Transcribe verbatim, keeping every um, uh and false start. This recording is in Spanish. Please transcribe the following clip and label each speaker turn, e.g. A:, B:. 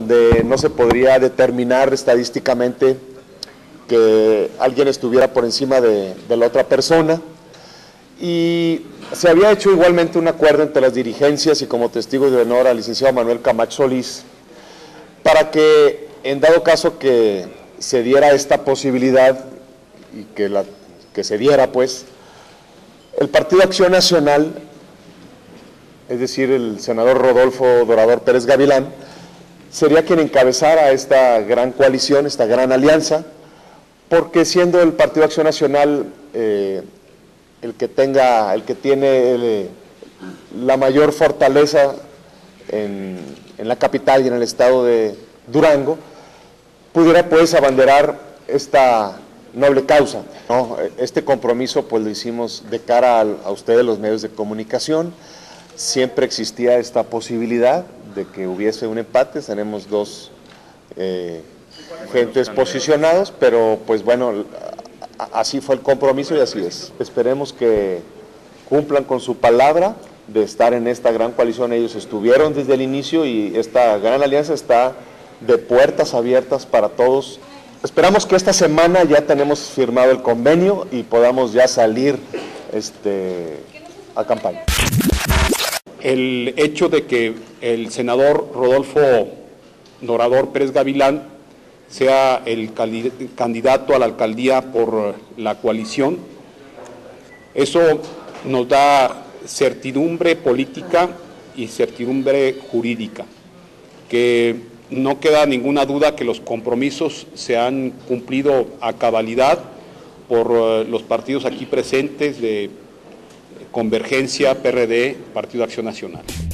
A: donde no se podría determinar estadísticamente que alguien estuviera por encima de, de la otra persona, y se había hecho igualmente un acuerdo entre las dirigencias y como testigo de honor al licenciado Manuel Camacho Solís, para que en dado caso que se diera esta posibilidad y que, la, que se diera pues, el Partido Acción Nacional, es decir, el senador Rodolfo Dorador Pérez Gavilán, sería quien encabezara esta gran coalición, esta gran alianza, porque siendo el Partido Acción Nacional eh, el que tenga, el que tiene el, la mayor fortaleza en, en la capital y en el estado de Durango, pudiera pues abanderar esta noble causa, ¿no? Este compromiso pues lo hicimos de cara a, a ustedes los medios de comunicación. Siempre existía esta posibilidad de que hubiese un empate, tenemos dos eh, gentes posicionados, pero pues bueno, así fue el compromiso y así es. Esperemos que cumplan con su palabra de estar en esta gran coalición. Ellos estuvieron desde el inicio y esta gran alianza está de puertas abiertas para todos. Esperamos que esta semana ya tenemos firmado el convenio y podamos ya salir este, a campaña.
B: El hecho de que el senador Rodolfo Dorador Pérez Gavilán sea el candidato a la alcaldía por la coalición, eso nos da certidumbre política y certidumbre jurídica, que no queda ninguna duda que los compromisos se han cumplido a cabalidad por los partidos aquí presentes de Convergencia, P R D, Partido Acción Nacional.